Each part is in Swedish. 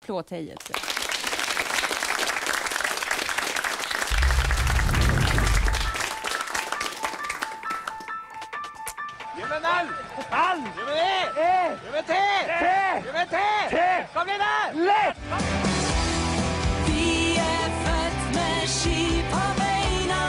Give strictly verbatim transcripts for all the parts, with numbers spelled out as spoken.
plåthejet. Ge mig en all! All! Ge mig det! E! Ge mig te! Te! Ge mig te! Te! Kom igen där! Lätt! Vi är fött med ski på benen.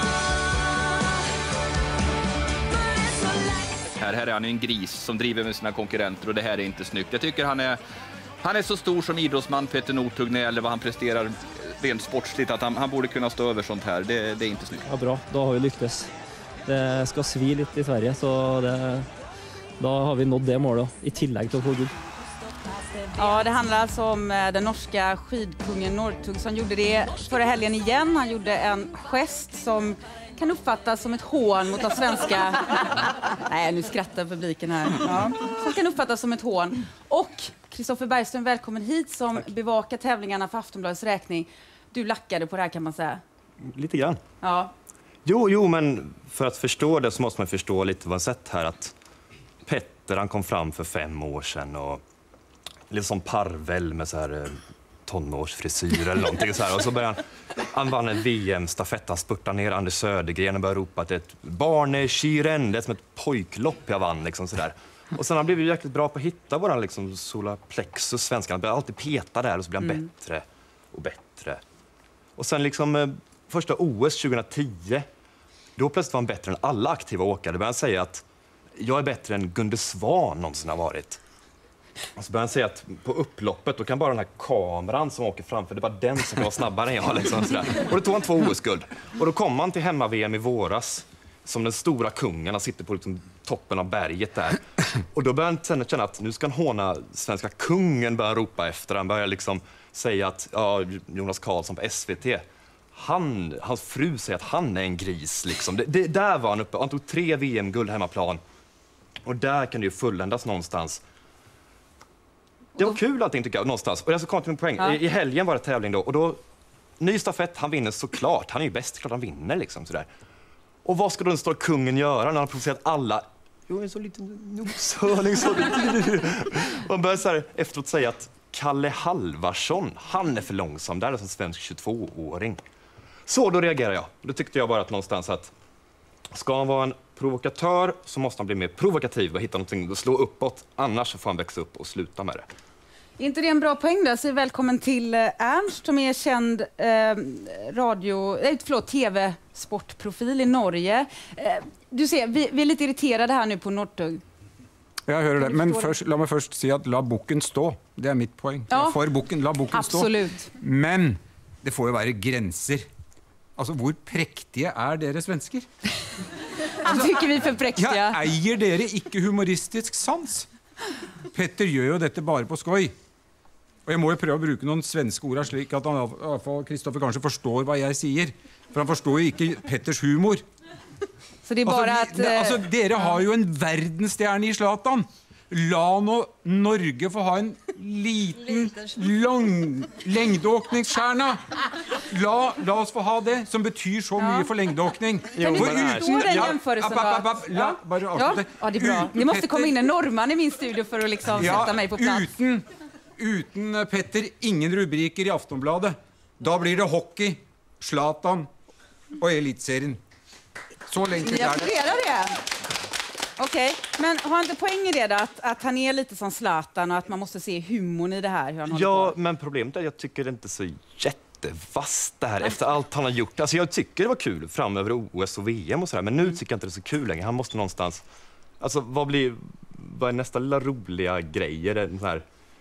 Här, här är han en gris som driver med sina konkurrenter och det här är inte snyggt. Jag tycker han är, han är så stor som idrottsman, Petter Northug, när det gäller vad han presterar rent sportsligt, att han, han borde kunna stå över sånt här. Det, det är inte snyggt. Ja, bra. Då har vi lyckats. Det ska svi lite i Sverige, så det, då har vi nått det målet i tillägg till att få guld. Ja, det handlar alltså om den norska skidkungen Northug som gjorde det förra helgen igen. Han gjorde en gest som kan uppfattas som ett hån mot de svenska... Nej, nu skrattar publiken här. Ja. Som kan uppfattas som ett hån. Och Kristoffer Bergström, välkommen hit som Tack. bevakar tävlingarna för Aftonbladets räkning. Du lackade på det här, kan man säga. Lite grann. Ja. Jo, jo, men för att förstå det så måste man förstå lite vad man sett här. Att Petter, han kom fram för fem år sedan och lite som Parvel med så här tonårsfrisyr eller någonting så här. Och så började han, han vann en V M-stafett, han spurtade ner Anders Södergren och började ropa att det är ett barneskiren, det är som ett pojklopp jag vann liksom så där. Och sen han blev ju jäkligt bra på att hitta våran liksom solarplexus, svenskan. Han började alltid peta där och så blev han mm. bättre och bättre. Och sen liksom eh, första O S tjugohundratio, då plötsligt var han bättre än alla aktiva åkare. Då började han säga att jag är bättre än Gunde Svan någonsin har varit. Och så började han säga att på upploppet då kan bara den här kameran som åker framför, det var den som var snabbare än jag. Liksom, sådär. Och då tog han två O S-guld. Och då kom han till hemma-V M i våras som den stora kungen. Han sitter på liksom toppen av berget där. Och då började han känna att nu ska han håna svenska kungen, börja ropa efter. Han börjar liksom säga att ja, Jonas Karlsson på S V T, han, hans fru säger att han är en gris. Liksom. Det, det, där var han uppe. Han tog tre V M-guld hemmaplan. Och där kan det ju fulländas någonstans. Det var kul allting tycker jag, någonstans. Och jag ska komma till min poäng. Ja. I, I helgen var det tävling då. Och då, ny stafett, han vinner såklart. Han är ju bäst, klart han vinner liksom sådär. Och vad ska då den stora kungen göra när han har provocerat alla? Jo, en så liten noshörning. Så och han börjar så här efteråt säga att Kalle Halvarsson, han är för långsam. Där är som svensk tjugotvååring. Så då reagerar jag. Då tyckte jag bara att någonstans att ska han vara en provokatör så måste han bli mer provokativ och hitta någonting att slå uppåt. Annars får han växa upp och sluta med det. Inte det en bra poäng där? Så välkommen till Ernst som är känd eh, radio, eh, förlåt, tv-sportprofil i Norge. Eh, du ser, vi, vi är lite irriterade här nu på Northug. Jag hör det, men först, låt mig först säga att la boken stå. Det är mitt poäng. Ja. För boken, la boken Absolut. stå. Men det får ju vara gränser. Alltså, hur präktiga är dere svenskar? Alltså, tycker vi för präktiga. Ja, äger dere ikke humoristisk sans? Petter gör ju detta bara på skoj. Och jag måste pröva att bruka någon svenska ord slik att han, i alla fall Kristoffer kanske förstår vad jag säger. För han förstår ju inte Petters humor. Så det är bara alltså, vi, att... Alltså, dere har ju en världsstjärna i Zlatan. La nå Norge få ha en liten, lång längdåkningsstjärna. La, la oss få ha det, som betyder så ja. mycket för längdåkning. Kan du förstå den jämförelsen då? Ja. Ja. ja, det är bra. Det måste komma in en norrman i min studio för att liksom ja, sätta mig på plats. Utan, utan Petter, ingen rubriker i Aftonbladet. Då blir det hockey, Zlatan och elitserien. Så länge är det. Jag det. Okej, okay. Men har inte poäng i det då, att, att han är lite som Zlatan och att man måste se humorn i det här? Hur han ja, men problemet är att jag tycker det inte är så jättevast det här efter allt han har gjort. Alltså jag tycker det var kul framöver O S och V M och sådär, men nu mm. tycker jag inte det är så kul längre. Han måste någonstans... Alltså vad blir... Vad är nästa lilla roliga grejer? En sån här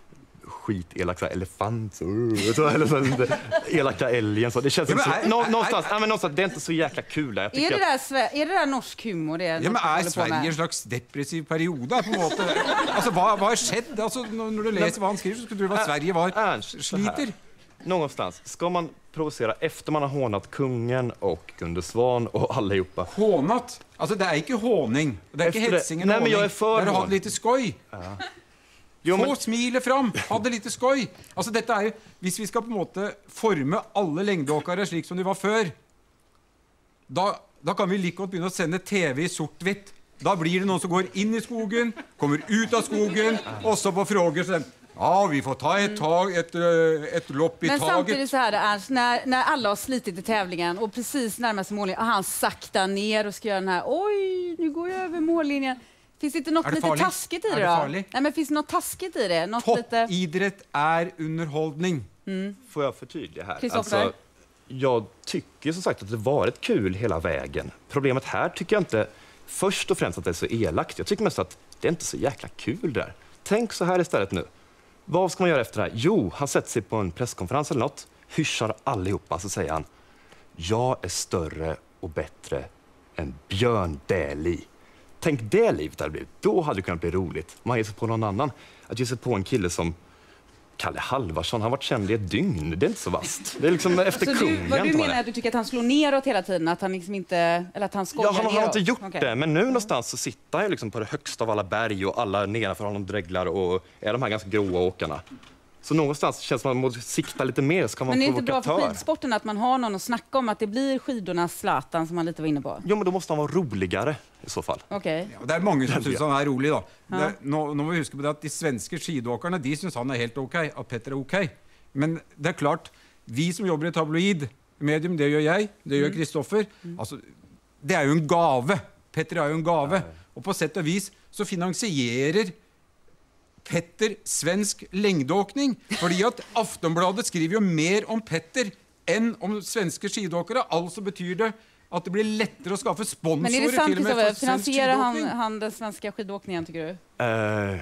skitelaka elefant så, eller så, elaka älgen så. Det känns ja, inte så... Nå, någonstans, nej, men någonstans, det är inte så jäkla kul där. Jag är, det där, att, är det där norsk humor? Det är ja, men är Sverige en slags depressiv period på något sätt? Alltså vad, vad har skett? Alltså, när du läser vad han skriver så skulle du tro att Sverige var Ernst, sliter. Någonstans, ska man provocera efter man har hånat kungen och Gunde Svan och allihopa? Hånat? Alltså det är inte håning. Det är inte hetsingen nej, men jag är för där du har lite skoj. Ja. Jo, men... Få smile fram, hade lite skoj. Alltså detta är ju, hvis vi ska på måte forme alla längdåkare slik som de var förr, då, då kan vi lika gott börja sända tv i sortvitt. Då blir det någon som går in i skogen, kommer ut av skogen och så på frågor så Ja, vi får ta ett tag, ett, eh, ett lopp i Men taget. samtidigt så här, Ernst, när, när alla har slitit i tävlingen och precis närmast mållinjen och han saktar ner och ska göra den här, oj, nu går jag över mållinjen. Finns det inte något Är det lite farligt? taskigt i Är det det då? farligt? Nej, men finns det något taskigt i det? Något lite... Toppidrott är underhållning. Får jag förtydliga här? Kristoffer? Alltså, jag tycker som sagt att det varit kul hela vägen. Problemet här tycker jag inte först och främst att det är så elakt. Jag tycker mest att det är inte så jäkla kul där. Tänk så här istället nu. Vad ska man göra efter det här? Jo, han sätter sig på en presskonferens eller något, hyschar allihopa, så säger han: jag är större och bättre än Björn Dählie. Tänk det livet hade blivit. Då hade det kunnat bli roligt. Man ger sig på någon annan. Att ge sig på en kille som Kalle Halvarsson, han har varit känd i ett dygn. Det är inte så vasst. Det är liksom efter Så kungen. du, vad du tar menar det. är att du tycker att han slår neråt hela tiden? Att han liksom inte, eller att han skojar Ja, han har neråt? inte gjort Okej. det, men nu någonstans så sitter han ju liksom på det högsta av alla berg och alla nedanför honom dreglar och är de här ganska gråa åkarna. Så någonstans känns det som att man måste sikta lite mer, så kan man Men är det inte bra för provokatör. skidsporten att man har någon att snacka om, att det blir skidornas Zlatan som man lite var inne på? Jo, men då måste han vara roligare i så fall. Okej. Ja, det är många som syns han är rolig då. Det, nå, nå må vi huske på det att de svenska skidåkarna, de syns han är helt okej, att Petter är okej. Men det är klart, vi som jobbar i tabloid medium, det gör jag, det gör Kristoffer. Alltså, det är ju en gave. Petter är ju en gave. Och på sätt och vis så finansierar Petter svensk längdåkning. För att Aftonbladet skriver ju mer om Petter än om svenska skidåkare. Alltså betyder det att det blir lättare att skaffa sponsorer. Men är det sant, till och med Kristoffer? för svensk Finansierar han, skidåkning. han den svenska skidåkningen, tycker du? Uh,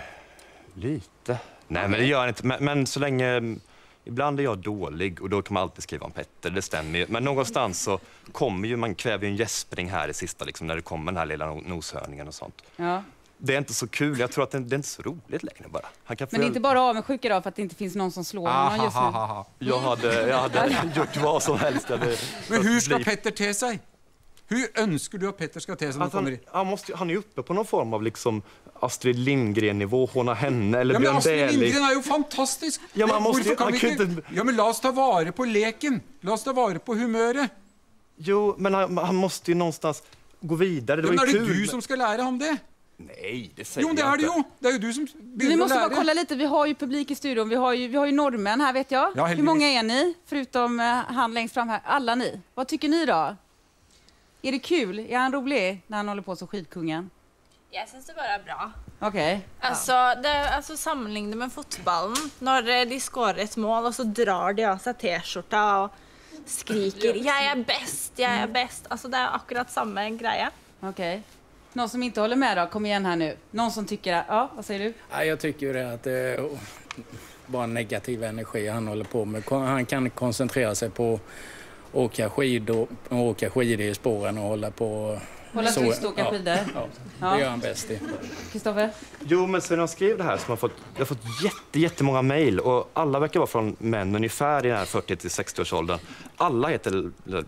lite. Nej, men det gör han inte. Men, men så länge... Ibland är jag dålig och då kan man alltid skriva om Petter, det stämmer ju. Men någonstans så kommer ju, man kräver ju en gäspning här i sista, liksom, när det kommer den här lilla noshörningen och sånt. Ja. Det är inte så kul, jag tror att det, det är inte så roligt längre bara. Han kan Men det är inte bara avundsjuka då för att det inte finns någon som slår honom just nu? Ahahaha. jag, hade, jag hade gjort vad som helst. Jag hade Men hur ska bli- Petter te sig? Hur önskar du att Petter ska te sig när Att han kommer han, in? han, måste, han är ju uppe på någon form av liksom Astrid Lindgren-nivå, Håna henne eller Ja, men Björn Astrid Dählie. Lindgren är ju fantastisk. Ja, men han måste Varför ju- kan han vi kan inte... inte- Ja, men låt oss ta vara på leken. Låt oss ta vara på humöret. Jo, men han, han måste ju någonstans gå vidare. Det Ja, var men ju är det kul. du men- som ska lära honom det? Nej, det säger Jo, det jag är det inte. ju. Det är ju du som Vi börjar måste lära. bara kolla lite, vi har ju publik i studion, vi har ju, vi har ju norrmän här vet jag. Ja, Hur heldigvis. många är ni, förutom eh, han längst fram här? Alla ni. Vad tycker ni då? Är det kul? Är han rolig när han håller på som skidkungen? Jeg syns det bare er bra. Okej. Altså, det er altså Sammenlignet med fotballen, når eh, de skårer et mål, og så drar de av seg T-skjorta og skriker 'Jeg er best, jeg er best'. Altså, det er akkurat samme greie. Okej. Någon som inte håller med då? Kom igen här nu. Någon som tycker att, ja, vad säger du? Ja, jag tycker ju det att det är bara negativ energi han håller på med. Han kan koncentrera sig på att åka skidor, åka skidor i spåren och hålla på... Hålla så- tyst och åka ja, skidor? Ja, Ja. det gör han bäst i. Kristoffer? Jo, men sen jag skrev det här så har jag fått, jag har fått jätte, jättemånga mejl och alla verkar vara från män ungefär i den här fyrtio till sextio-årsåldern. Alla heter L-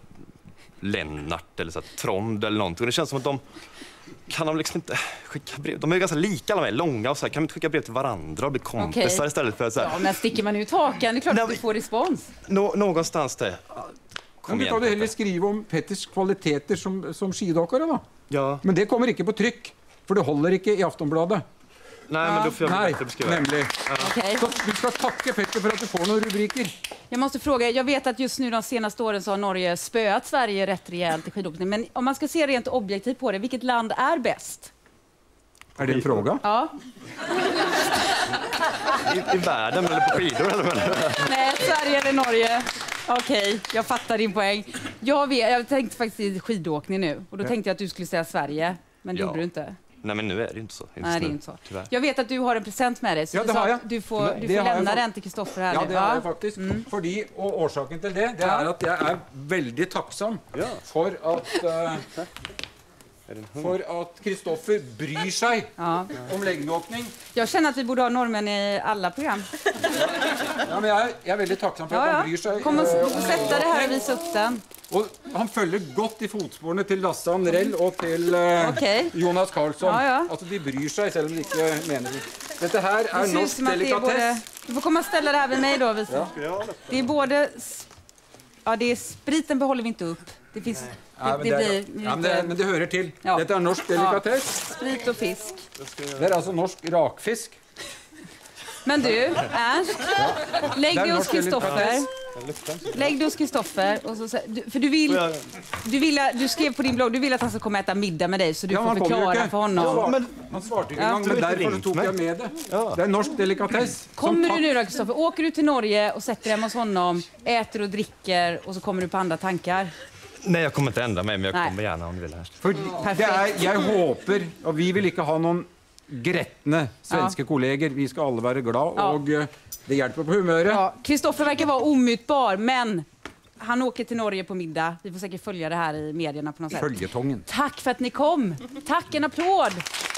Lennart eller så här, Trond eller någonting. Och det känns som att de kan de liksom inte skicka brev. De är ju ganska lika alla med, långa och så här. Kan de inte skicka brev till varandra och bli kompisar Okej. istället för att så här, Ja, men sticker man ut hakan, det är klart Nej, att du men- får respons. nå, någonstans där. Men du kan ju hellre skriva om Petters kvaliteter som, som skidåkare då. Ja, Men det kommer inte på tryck, för det håller inte i Aftonbladet. nej, men då får jag Nej, bättre beskriva. nämligen. Okej. Så du ska tacka Petter för att du får några rubriker. Jag måste fråga, jag vet att just nu de senaste åren så har Norge spöat Sverige rätt rejält i skidåkning. Men om man ska se rent objektivt på det, vilket land är bäst? Är det en fråga? Ja. I, I världen eller på skidor eller vad? Nej, Sverige eller Norge? Okej, jag fattar din poäng. Jag, vet, jag tänkte faktiskt i skidåkning nu och då tänkte jag att du skulle säga Sverige, men det Ja. gjorde du inte. Nej, men nu är det ju inte så. Just Nej, det är nu, inte så. Tyvärr. Jag vet att du har en present med dig, så Ja, du det sa har att jag. du får, Men du det får har jag lämna fått. den till Kristoffer här Ja, nu. det har jag faktiskt. Fordi, och orsaken till det, det är att jag är väldigt tacksam Ja. för att eh, för att Kristoffer bryr sig Ja. om längdåkning. Jag känner att vi borde ha norrmän i alla program. Ja, men jag, är, jag är väldigt tacksam för Ja, att ja. han bryr sig. Kom och eh, om sätta det här och längdåkning. visa upp den. Och han följer gott i fotspåren till Lasse Andrell och till eh, Okej. Jonas Karlsson. Ja, ja. Alltså, de bryr sig, selv om de inte menar det. Detta här Det är ser ut norsk som att det är både... delikatess. Du får komma och ställa det här vid mig då. Visa. Det är både... s- Ja, det är spriten behåller vi inte upp. Det finns... Det, Ja, men det det, blir är, ja, men det, men det hører til. Ja. Dette er norsk delikatess. sprit och fisk. Det er altså norsk rakfisk. Men du, Ernst, lägg dig hos Kristoffer. Lägg dig hos Kristoffer. Och så, för du vill, du, vill, du skrev på din blogg, du vill att han ska komma och äta middag med dig så du Ja, får han kommer ju förklara inte. för honom. Ja, men han svarade inte en gång, men därför så tog jag med det. Det är en norsk delikatess. Kommer du nu då, Kristoffer? Åker du till Norge och sätter dig hemma hos honom, äter och dricker och så kommer du på andra tankar? Nej, jag kommer inte ändra mig, men jag Nej. kommer gärna om du vill. Här. För det är, jag hoppas, och vi vill inte ha någon gretne svenska Ja. kollegor. Vi ska alla vara glada Ja. och eh, det hjälper på humöret. Ja, Kristoffer verkar vara omutbar, men han åker till Norge på middag. Vi får säkert följa det här i medierna på något sätt. Följetongen. Tack för att ni kom. Tack, en applåd.